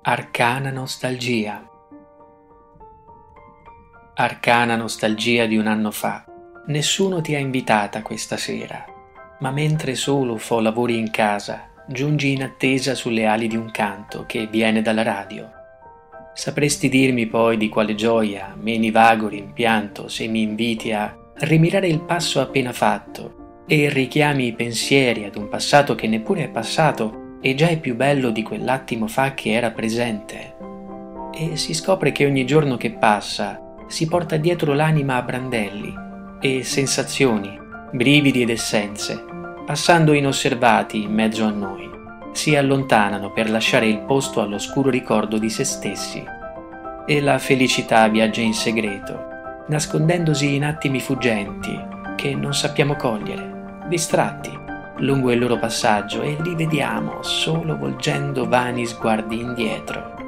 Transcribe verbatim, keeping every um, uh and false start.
Arcana nostalgia. Arcana nostalgia di un anno fa. Nessuno ti ha invitata questa sera, ma mentre solo fo lavori in casa, giungi in attesa sulle ali di un canto che viene dalla radio. Sapresti dirmi poi di quale gioia, meni vago rimpianto, se mi inviti a rimirare il passo appena fatto e richiami i pensieri ad un passato che neppure è passato e già è più bello di quell'attimo fa che era presente. E si scopre che ogni giorno che passa si porta dietro l'anima a brandelli e sensazioni, brividi ed essenze, passando inosservati in mezzo a noi, si allontanano per lasciare il posto all'oscuro ricordo di se stessi. E la felicità viaggia in segreto, nascondendosi in attimi fuggenti che non sappiamo cogliere, distratti lungo il loro passaggio, e li vediamo solo volgendo vani sguardi indietro.